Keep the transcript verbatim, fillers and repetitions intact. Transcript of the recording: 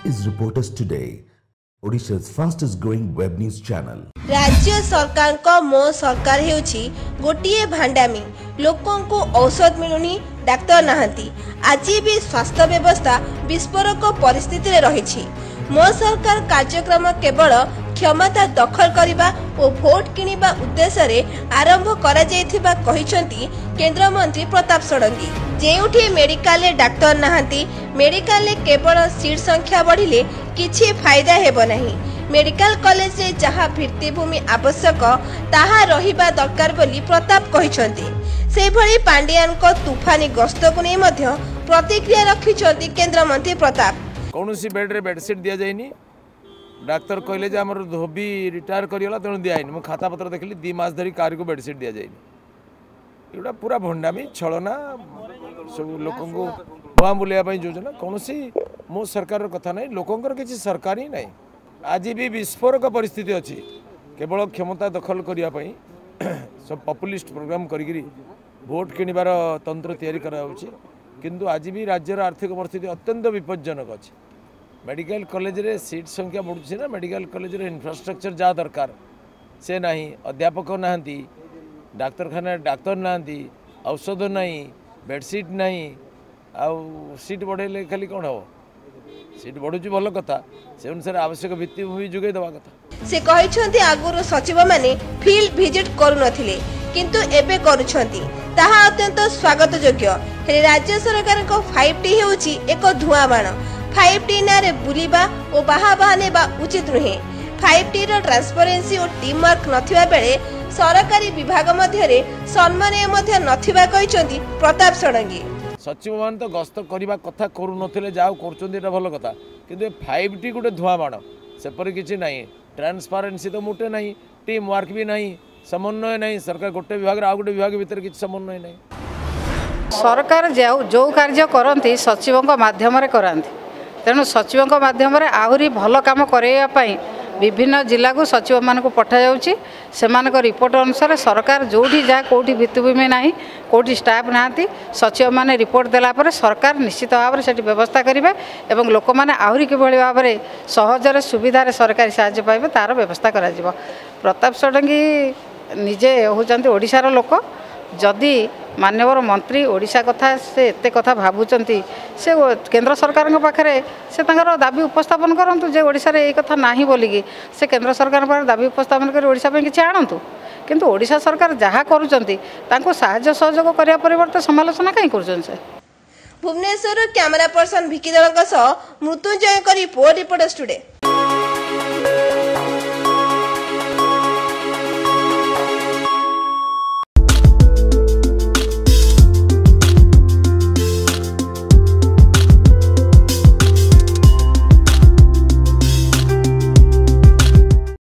is Reporters Today, Odisha's fastest growing web news channel. राज्य सरकार को मो सरकार हेउछि गोटिए भांडामी लोकों को औषध मिलुनी डाक्टर नाहंती आज भी स्वास्थ्य व्यवस्था विस्फोरक परिस्थिति रे रहिछि। मो सरकार कार्यक्रम केवल क्षमता दखल करिबा और भोट किनिबा उद्देश्य रे आरंभ करा जायथिबा कहिसंती केंद्र मंत्री प्रताप षडंगी। जेउठी मेडिकल रे डाक्टर नाहंती मेडिकल रे केवल सीट संख्या बढ़िले किछि फायदा हेबो नहीं। मेडिकल कॉलेज रे जहाँ भित्तिभूमि आवश्यक ताहा रहिबा दरकार बोली प्रताप कहिसंती। से भली पांडियान को तूफानी गस्त को नहीं मध्य प्रतिक्रिया रखिसंती केंद्र मंत्री प्रताप। कौनसी बेड रे बेड सीट दिया जाइनी डाक्तर कहले जे हमर धोबी रिटायर करियला तेणु दियाइनी मु खाता पत्र देखली दी मास धरी कार को बेड सीट दिया जाइनी। एटा पूरा भंडामी छलना सब लोकन को बुआ बुलिया पई योजना कौनसी मो सरकार कथा नहीं लोकंकर किछि सरकार ही नहीं। आज भी विस्फोरक परिस्थिति अच्छी केवल क्षमता दखल करिया पई सब पॉपुलिस्ट प्रोग्राम करी भोट किनिबार तंत्र तैयारी करा होछि। किंतु आज भी राज्यर आर्थिक परिस्थिति अत्यंत विपज्जनक अच्छी। मेडिकल कॉलेज रे सीट संख्या बढ़ुछि ना मेडिकल कॉलेज रे इंफ्रास्ट्रक्चर जा दरकार से नहीं अध्यापक नाहंती डाक्तरखाना डाक्तर नाहंती औषध नहीं बेडसीट नहीं आउ सीट बढ़ेले खाली कौन हो सीट बढ़ुची भल कथा से अनुसार आवश्यक भित्तिभूमि जोगे देवा कथा। से कहिसंती आगुरु सचिव माने फील्ड विजिट करू नथिले किंतु एबे करूछंती ताहा अत्यंत स्वागत योग्य। हेले राज्य सरकार को फाइव टी हेउची एक धुआ बाण फाइव टी नारे बुलिबा ओ बाहा बाहाने बा उचित रुहे। फाइव टी रो ट्रांसपेरेंसी और टीम वर्क नथिबा बेले सरकारी विभाग मध्य रे सम्मान मध्य नथिबा कहिसंती प्रताप षडंगी। सचिव मान तो गस्त करने कथा करू नथिले जाओ करछंती भल कथा किंतु फाइव टी गोटे धुआ बाण सेपरी किछि नहीं ट्रांसपेरेंसी तो मोटे नहीं टीम वर्क भी नहीं समन्वय नहीं सरकार गोटे विभाग आ गोटे विभाग भितर किछि समन्वय नहीं। सरकार जो जो कार्य करती सचिवों माध्यम कराती तेणु सचिवों माध्यम आहरी भल काम करने विभिन्न जिला को सचिव मान को पठा जाउछि। सेमानक रिपोर्ट अनुसार सरकार जोठी जा कोठी भित्तिभूमि नाही कोठी स्टाफ नाहांती सचिव माने रिपोर्ट देला पर सरकार निश्चित भाव में सेठी व्यवस्था करिवे एवं लोक माने आहुरी किभଳି भाव में सहजरे सुविधारे सरकारी साहाय्य पाइबे तार व्यवस्था करा जिवो। प्रताप षडंगी निजे होचंती ओडिशार लोक जदि माननीय मंत्री ओडिशा कथा से एते कथा भाबुचंती से केंद्र सरकार पाखे से दाबी उपस्थापन करंतु जे ओडिशा रे ए कथा नाही बोलिकी से केंद्र सरकार पाखे दाबी उपस्थापन कर ओडिशा पे किछि आणंतु किंतु ओडिशा सरकार जहाँ करूचंती तांको साहाय्य सहयोग करिया परिवर्ते समालोचना काई करूचन से। भुवनेश्वर कैमरा पर्सन भिकी दलक सह मृत्युंजय रिपोर्ट रिपोर्टर्स टुडे।